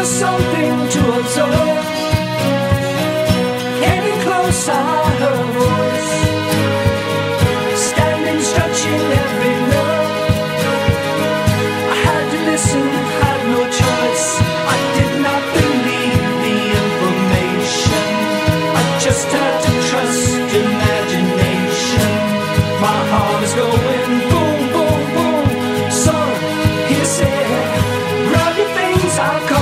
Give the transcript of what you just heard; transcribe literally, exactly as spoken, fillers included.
was something to observe. Getting close, I heard a voice, standing, stretching every nerve. I had to listen, had no choice. I did not believe the information. I just had to trust imagination. My heart is going boom, boom, boom. Son, he said, grab your things, I'll come.